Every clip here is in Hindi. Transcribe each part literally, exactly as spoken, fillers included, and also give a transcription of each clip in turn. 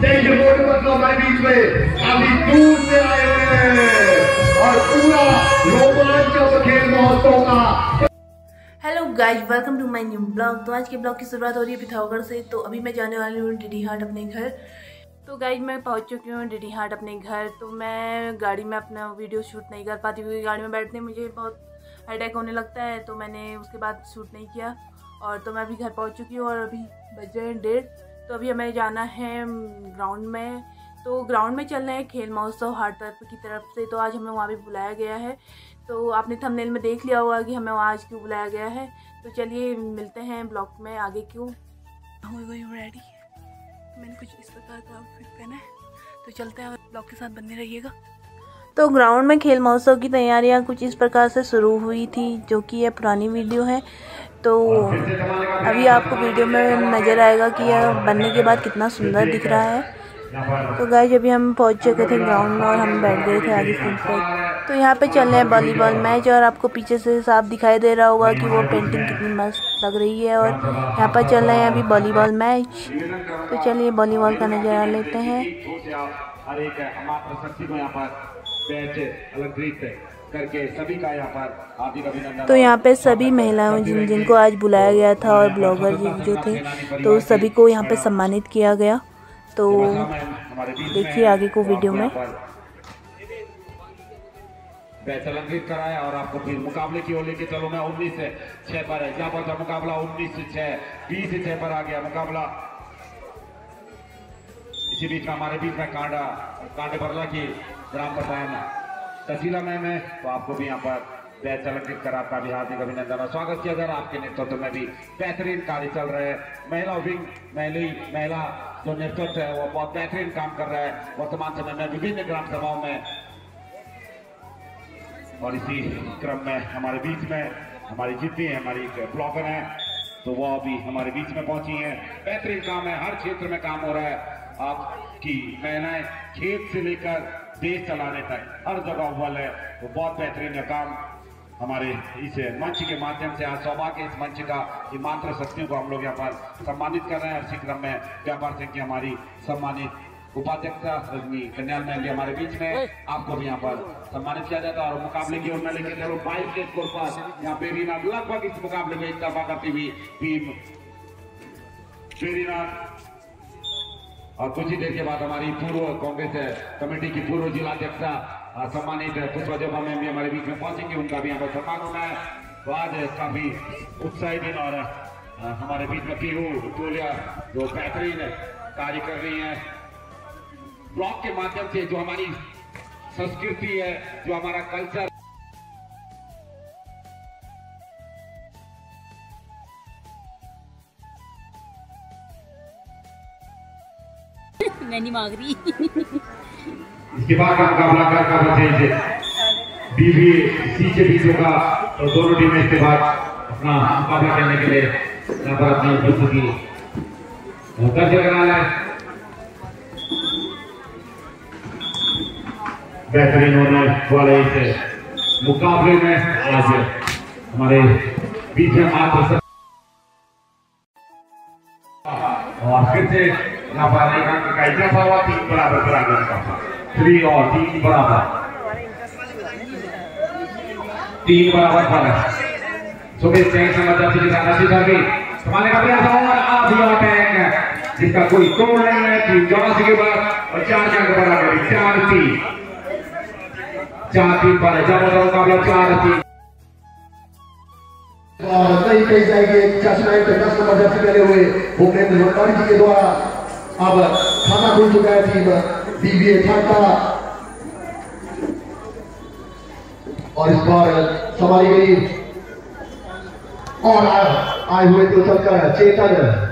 देखिए मोटू पतलू हमारे बीच में काफी दूर से आए हुए हैं और पूरा रोमांचक खेल महोत्सव का। Hello guys, welcome to my new blog. तो आज के ब्लॉग की शुरुआत हो रही है पिथौरागढ़ से। तो अभी मैं जाने वाली हूँ डीडी हाट अपने घर। तो गाइज मैं पहुँच चुकी हूँ डीडी हाट अपने घर। तो मैं गाड़ी में अपना वीडियो शूट नहीं कर पाती क्योंकि गाड़ी में बैठने मुझे बहुत हेडेक होने लगता है। तो मैंने उसके बाद शूट नहीं किया और तो मैं अभी घर पहुँच चुकी हूँ और अभी बज रहे हैं डेढ़। तो अभी हमें जाना है ग्राउंड में। तो ग्राउंड में चल रहे हैं खेल महोत्सव हाट तरफ की तरफ से। तो आज हमें वहाँ भी बुलाया गया है। तो आपने थंबनेल में देख लिया होगा कि हमें वहाँ आज क्यों बुलाया गया है। तो चलिए मिलते हैं ब्लॉग में आगे। क्यों रेडी, मैंने कुछ इस प्रकार का आउटफिट पहना है। तो चलते हैं, ब्लॉग के साथ बने रहिएगा। तो ग्राउंड में खेल महोत्सव की तैयारियां कुछ इस प्रकार से शुरू हुई थी, जो कि यह पुरानी वीडियो है। तो अभी आपको वीडियो में नज़र आएगा कि यह बनने के बाद कितना सुंदर दिख रहा है। तो गाइस अभी हम पहुंच चुके थे ग्राउंड में और हम बैठ गए थे आगे सीट पर। तो यहाँ पे चल रहे हैं वॉलीबॉल मैच और आपको पीछे से साफ दिखाई दे रहा होगा कि वो पेंटिंग कितनी मस्त लग रही है। और यहाँ पर चल रहे हैं अभी वॉलीबॉल मैच। तो चलिए वॉलीबॉल का नज़ारा लेते हैं। करके सभी का यहाँ पर हार्दिक अभिनंदन। तो यहाँ पे सभी महिलाओं जिन जिनको आज बुलाया गया था और ब्लॉगर जो थे, तो सभी को यहाँ पे सम्मानित किया गया। तो देखिए आगे को वीडियो में। बैच अलंकृत कराया और आपको फिर मुकाबले की ओर लेके चलो। मैं उन्नीस से छह पर है, जहाँ पर था मुकाबला उन्नीस से छह, बीस से छह पर आ गया मुकाबला। इसी बीच में हमारे बीच में कांडा कांडे बरला की ग्राम पंचायत तहसीला मैम है। तो आपको भी यहाँ पर बैच अलंकृत कर आपका भी हार्दिक अभिनंदन और स्वागत किया जा रहा है। आपके नेतृत्व में भी बेहतरीन कार्य चल रहे हैं। महिला विंग महिला महिला जो नेतृत्व है वो बहुत बेहतरीन काम कर रहा है वर्तमान समय में विभिन्न ग्राम सभाओं में। और इसी क्रम में हमारे बीच में हमारी जितनी है हमारी ब्लॉगर हैं, तो वो अभी हमारे बीच में पहुंची हैं। बेहतरीन काम है, हर क्षेत्र में काम हो रहा है। आपकी महिलाएं खेत से लेकर देश चलाने तक हर जगह अव्वल है। तो बहुत बेहतरीन है काम हमारे इस मंच के माध्यम से। आज सौभाग्य इस मंच का ये मात्र शक्तियों को हम लोग यहाँ पर सम्मानित कर रहे हैं। इसी क्रम में व्यापार संघ की हमारी सम्मानित उपाध्यक्ष रजनी कन्याल मैम भी हमारे बीच में, आपको भी यहाँ पर सम्मानित किया जाता है। और मुकाबले की ओर में लेके चलो बाईस के स्कोर पर यहाँ बेरीनाथ लगभग इस मुकाबले में एक दफा करती हुई टीम बेरीनाथ। और कुछ ही देर के बाद हमारी पूर्व कांग्रेस कमेटी की पूर्व जिलाध्यक्षा सम्मानित पुष्पा जबा मैम भी हमारे बीच में पहुंचेंगे, उनका भी यहाँ पर सम्मान होना है। तो आज काफी उत्साही दिन और हमारे बीच में पीहू टोलिया जो बेहतरीन कार्य कर रही है ब्लॉक के माध्यम से। जो हमारी संस्कृति है, जो हमारा कल्चर नहीं मांग रही। इसके बाद का मुकाबला कर का बचे बीबी सी के बीच होगा। तो दोनों टीमें इसके बाद अपना मुकाबला करने के लिए यहाँ पर अपनी उपस्थिति दर्ज करा है। बेहतरीन होने वाले इस मुकाबले में आज हमारे बीच में मात्र और फिर से यहाँ पर एक अंक का इजाफा हुआ। तीन बराबर बराबर का थ्री और तीन बराबर तीन बराबर पर सुबह सिंह समझदारी के साथ अच्छी तरह संभालने का प्रयास और अब यह अटैक जिसका कोई तोड़ नहीं है। तीन चौरासी के बाद और चार अंक बराबर चार तीन चार तीन पर जब मुकाबला चार तीन और कई कई जाएंगे चश्माई के दस नंबर जर्सी पहने हुए भूपेंद्र भंडारी जी के द्वारा अब खाना खुल चुका है टीम बीबीए ठाका और इस बार संभाली गई और आए हुए तो चलकर चेतन।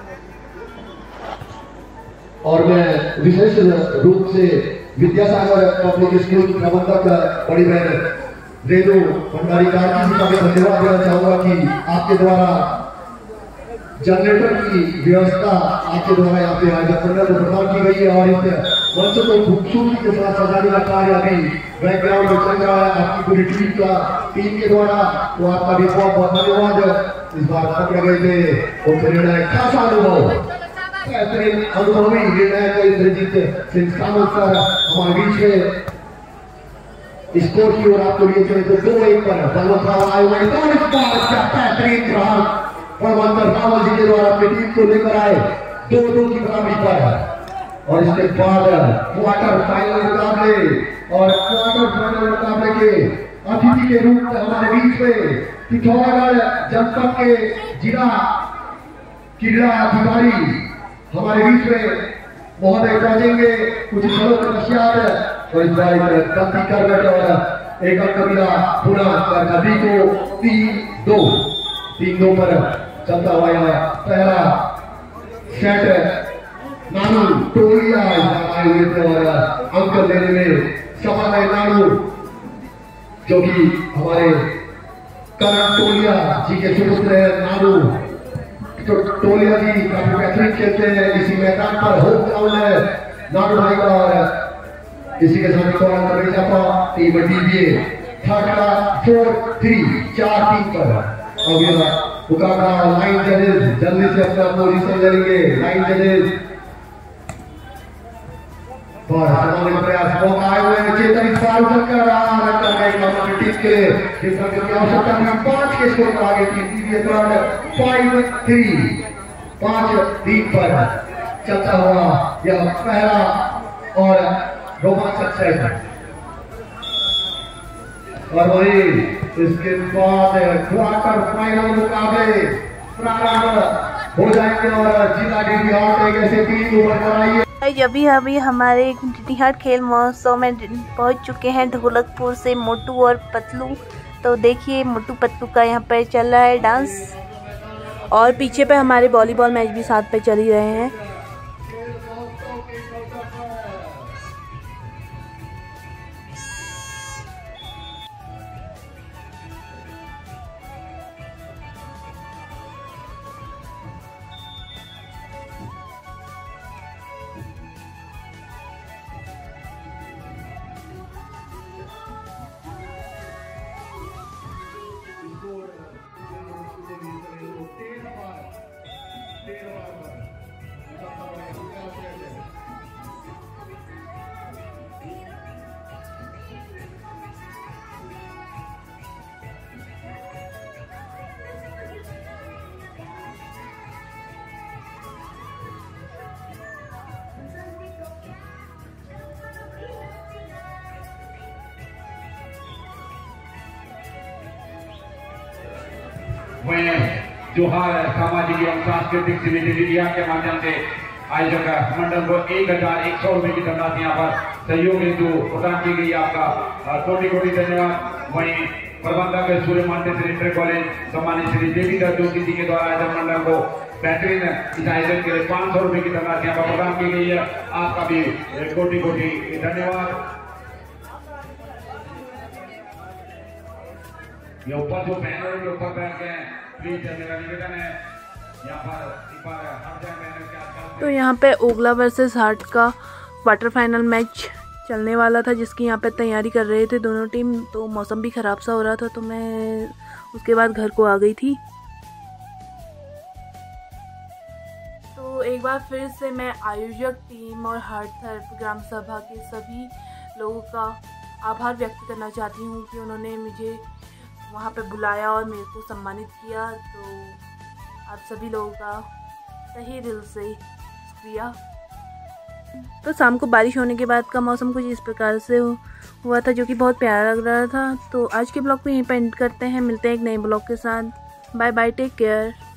और मैं विशेष रूप से विद्यासागर पब्लिक स्कूल की प्रबंधक बड़ी बहन रेणु भंडारी कार्की जी का भी धन्यवाद देना चाहूंगा कि आपके द्वारा जनरेटर की व्यवस्था आपके द्वारा यहाँ पे आज पंद्रह को प्रदान की गई है। और इस मंच को खूबसूरती के साथ सजाने का कार्य अभी बैकग्राउंड में चल रहा है आपकी पूरी टीम का टीम के द्वारा। तो आपका भी बहुत बहुत धन्यवाद। इस बार पकड़े गए थे वो निर्णय खासा अनुभव बेहतरीन अनुभवी निर्णायक इंद्रजीत सिंह सावंत सर हमारे बीच में स्कोर की ओर आपको लिए चले तो दो एक पर बलवंत रावल आए हुए तो इस बार क्या बेहतरीन प्रहार बलवंत रावल जी के द्वारा अपनी टीम को लेकर आए दो दो की बराबरी पर। और इसके बाद क्वार्टर फाइनल मुकाबले और क्वार्टर फाइनल मुकाबले के अतिथि के रूप में हमारे बीच में पिथौरागढ़ जनपद के जिला क्रीड़ा अधिकारी हमारे बीच में महोदय पहुंचेंगे कुछ क्षणों के पश्चात। और इस बार गलती कर बैठे और एक अंक मिला पुनः नदी को तीन दो तीन दो पर चलता हुआ पहला सेट नानू टोलिया आए हुए थे और अंक लेने में सफल है नानू जो कि हमारे करण टोलिया जी के सुपुत्र है। नानू तो टोलिया जी काफी बेहतरीन खेलते हैं इसी मैदान पर होम ग्राउंड है नानू भाई का। और इसी के साथ टीम डीबीए थाकड़ा फोर थ्री चार तीन पर अब मुकाबला लाइन जजेस जल्दी से अपना पोजीशन लेंगे। लाइन जजेस प्रयास मौका आए हुए चेतन इस बार उतर कर टीम के लिए आवश्यकता में पांच के स्कोर पर आगे टीम फाइव थ्री पांच तीन पर चलता हुआ यह पहला और रोमांचक सेट। और वही इसके बाद क्वार्टर फाइनल मुकाबले प्रारंभ हो जाएंगे और जिला डीडीहाट एक ऐसे टीम उभर कर आई है। अभी अभी हमारे डीडीहाट खेल महोत्सव में पहुंच चुके हैं ढोलकपुर से मोटू और पतलू। तो देखिए मोटू पतलू का यहाँ पे चल रहा है डांस और पीछे पे हमारे वॉलीबॉल मैच भी साथ पे चल ही रहे हैं। मैं जोहार सामाजिक एवं सांस्कृतिक समिति डीडीहाट के माध्यम से आयोजक मंडल को एक हजार एक सौ रुपए की धनराशि यहाँ पर सहयोग हेतु प्रदान की गई। आपका कोटि कोटि धन्यवाद। वहीं प्रबंधक सूर्य मानटेश्वरी इंटर कॉलेज सम्मानित श्री देवीधर जोशी जी के द्वारा आयोजक मंडल को बेहतरीन इस आयोजन के लिए पांच सौ रुपए की धनराशि यहाँ पर प्रदान की गई है। आपका भी कोटि कोटि धन्यवाद। ये ऊपर जो बैनर के ऊपर बैठ गए प्लीज मेरा निवेदन है यहाँ पर एक बार हट जाए बैनर के आसपास। तो यहाँ पे ओगला वर्सेस हाट का क्वार्टर फाइनल मैच चलने वाला था जिसकी यहाँ पे तैयारी कर रहे थे दोनों टीम। तो मौसम भी ख़राब सा हो रहा था तो मैं उसके बाद घर को आ गई थी। तो एक बार फिर से मैं आयोजक टीम और हाट थर्फ ग्राम सभा के सभी लोगों का आभार व्यक्त करना चाहती हूँ कि उन्होंने मुझे वहाँ पे बुलाया और मेरे को सम्मानित किया। तो आप सभी लोगों का तहे दिल से शुक्रिया। तो शाम को बारिश होने के बाद का मौसम कुछ इस प्रकार से हुआ था जो कि बहुत प्यारा लग रहा था। तो आज के ब्लॉग को यहीं पर एंड करते हैं। मिलते हैं एक नए ब्लॉग के साथ। Bye bye, take care.